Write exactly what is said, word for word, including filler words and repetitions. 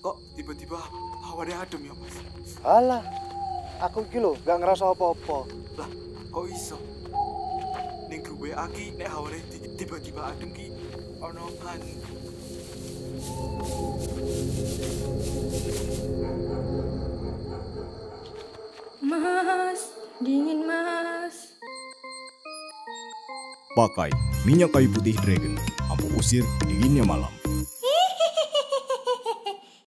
kok tiba-tiba hawane adem ya, Mas? Alah, aku iki lho gak ngerasa apa-apa. Lah, kok iso? Ning grup W A ki nek hawane di- tiba-tiba adem ki ono kan. Mas, dingin mas. Pakai minyak kayu putih Dragon, ampuh usir dinginnya malam.